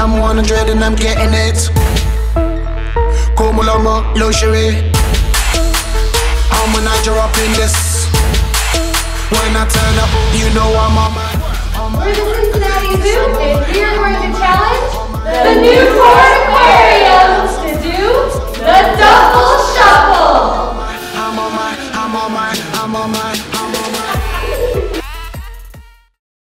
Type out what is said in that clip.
I'm 100 and I'm getting it. Kumulama, luxury. I'm when I drop in this. When I turn up, you know I'm a man. We're the Cincinnati Zoo, and we are going to challenge the new